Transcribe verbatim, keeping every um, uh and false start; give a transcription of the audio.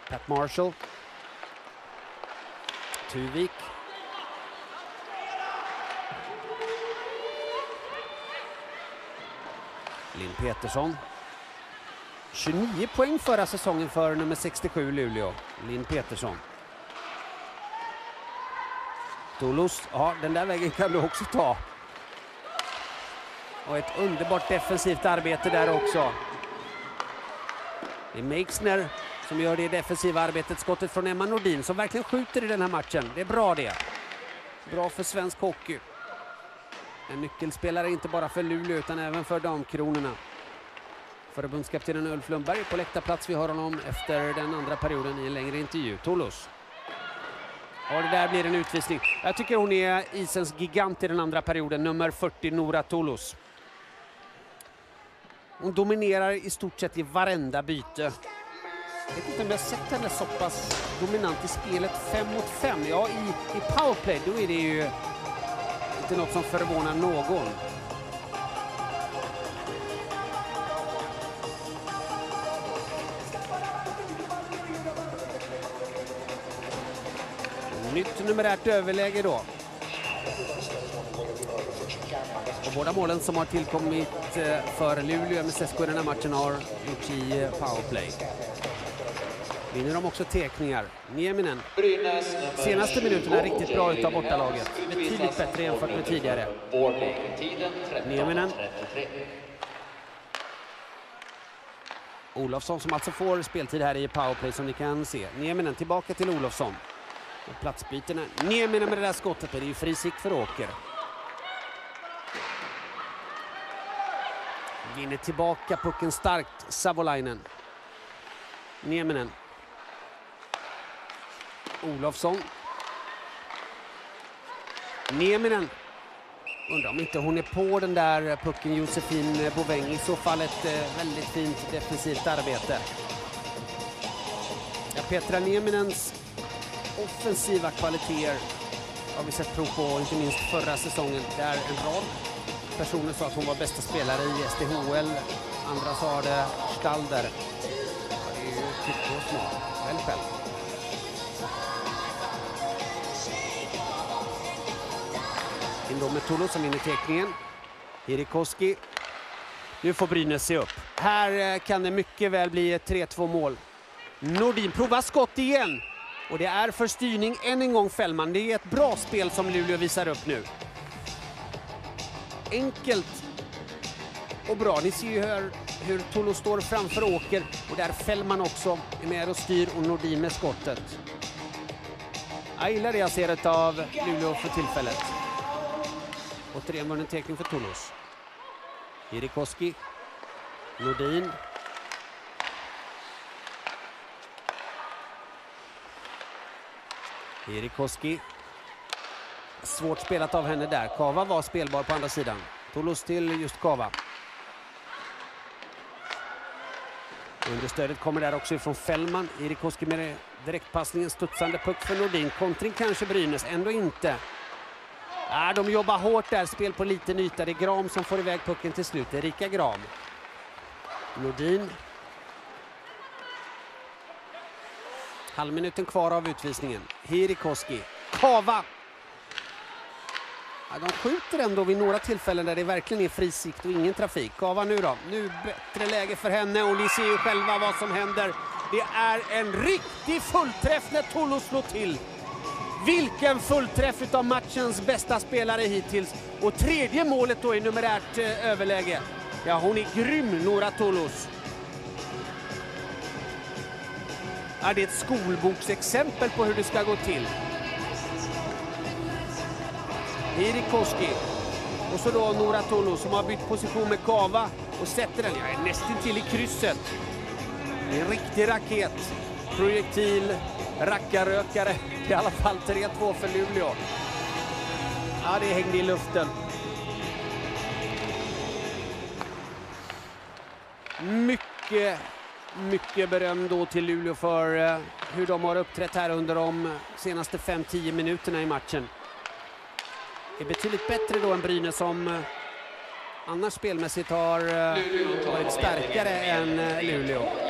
Pat Marshall. Tuvik. Linn Petersson. tjugonio poäng förra säsongen för nummer sextiosju Luleå. Linn Petersson. Toulouse, ja den där vägen kan du också ta. Och ett underbart defensivt arbete där också. Det är Meixner som gör det defensiva arbetet. Skottet från Emma Nordin som verkligen skjuter i den här matchen. Det är bra det. Bra för svensk hockey. En nyckelspelare inte bara för Luleå utan även för damkronorna. Förbundskaptenen Ulf Lundberg på läktarplats. Vi hör honom efter den andra perioden i en längre intervju. Toulouse. Och det där blir en utvisning. Jag tycker hon är isens gigant i den andra perioden. Nummer fyrtio Nora Toulouse. Hon dominerar i stort sett i varenda byte. Jag vet inte om jag har sett henne så pass dominant i spelet fem mot fem. Ja, i, i powerplay då är det ju inte något som förvånar någon. Nytt numerärt överläge då. Och båda målen som har tillkommit för Luleå med S S K i den här matchen har gjorts i powerplay. Vinner de också tekningar. Nieminen. Senaste minuterna är riktigt bra utav bortalaget. Betydligt bättre jämfört med tidigare. Nieminen. Olofsson som alltså får speltid här i powerplay som ni kan se. Nieminen tillbaka till Olofsson. Och platsbytena. Nieminen med det där skottet. Det är ju fri sikt för Åker. Vinner tillbaka pucken starkt. Savolainen. Nieminen. Olofsson. Nieminen. Undrar om inte hon är på den där pucken Josefin Boväng. I så fall ett väldigt fint defensivt arbete. Ja, Petra Nieminens offensiva kvaliteter har vi sett prov på, inte minst förra säsongen. Där en rad personer sa att hon var bästa spelare i S D H L. Andra sa det Stalder. Ja, det är ju tyckt och smart. Väl själv. In då med Toulouse som vinner teckningen. Hirikoski. Nu får Brynäs se upp. Här kan det mycket väl bli ett tre två mål. Nordin provar skott igen. Och det är för styrning än en gång Fällman. Det är ett bra spel som Luleå visar upp nu. Enkelt och bra. Ni ser ju hur, hur Toulouse står framför Åker. Och där Fällman också är med och styr och Nordin med skottet. Jag gillar det jag ser av Luleå för tillfället. Återigen vunnen teckning för Toulouse. Hirikoski. Nordin. Hirikoski. Svårt spelat av henne där. Kava var spelbar på andra sidan. Toulouse till just Kava. Understödet kommer där också ifrån Fällman. Hirikoski med direktpassningen. Studsande puck för Nordin. Kontring kanske Brynäs. Ändå inte. Ja, de jobbar hårt där. Spel på liten yta. Det är Gram som får iväg pucken till slut. Erika Gram. Nordin. Halvminuten kvar av utvisningen. Hirikoski. Kava. Ja, de skjuter ändå vid några tillfällen där det verkligen är frisikt och ingen trafik. Kava nu då. Nu bättre läge för henne och ni ser ju själva vad som händer. Det är en riktig fullträff när Toulouse slår till. Vilken fullträff utav matchens bästa spelare hittills. Och tredje målet då i numerärt eh, överläge. Ja, hon är grym, Nora Toulouse. Ja, det är ett skolboksexempel på hur det ska gå till. Hirikoski. Och så då Nora Toulouse som har bytt position med Kava och sätter den. Ja, nästan till i krysset. En riktig raket. Projektil. Rackarrökare. I alla fall tre två för Luleå. Ja, det hängde i luften. Mycket, mycket beröm då till Luleå för uh, hur de har uppträtt här under de senaste fem till tio minuterna i matchen. Det är betydligt bättre då än Brynäs som uh, annars spelmässigt har uh, varit starkare än uh, Luleå.